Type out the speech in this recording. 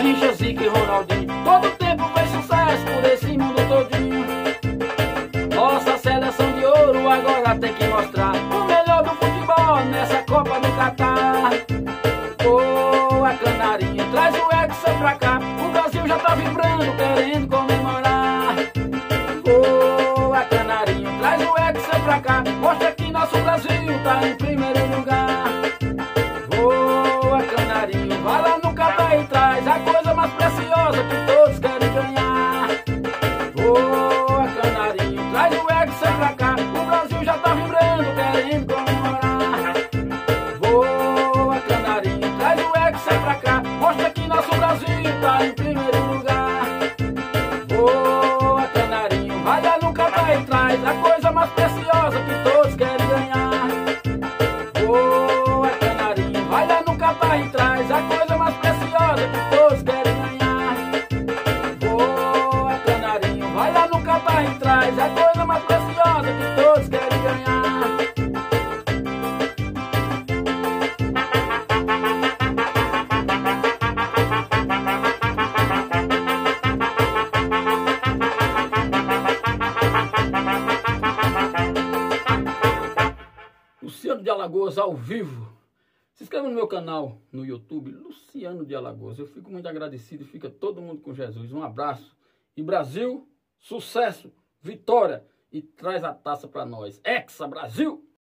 Garrincha, Zica e Ronaldinho. Todo tempo fez sucesso por esse mundo todinho. Nossa seleção de ouro agora tem que mostrar o melhor do futebol nessa Copa do Catar. Boa, Canarinho, traz o Hexa pra cá. O Brasil já tá vibrando, querendo comemorar. Boa, Canarinho, traz o Hexa pra cá. Mostra que nosso Brasil tá em primeiro lugar. Boa, Canarinho, vai lá no Catar e traz a coisa mais preciosa que todos querem ganhar. Boa, Canarinho, traz o Hexa pra cá. O Brasil já tá vibrando, querendo comemorar. Boa, Canarinho, traz o Hexa pra cá. Mostra que nosso Brasil tá em primeiro lugar. Boa, Canarinho, vai lá no Catar e traz a coisa mais preciosa que todos querem ganhar. Boa, Canarinho, vai lá no Catar e traz a coisa mais preciosa que todos querem ganhar. Boa, Canarinho, vai lá no Catar e traz a coisa mais preciosa que todos querem ganhar. Luciano de Alagoas ao vivo. Se inscreva no meu canal no YouTube, Luciano de Alagoas. Eu fico muito agradecido, fica todo mundo com Jesus. Um abraço. E Brasil, sucesso, vitória. E traz a taça para nós. Hexa Brasil!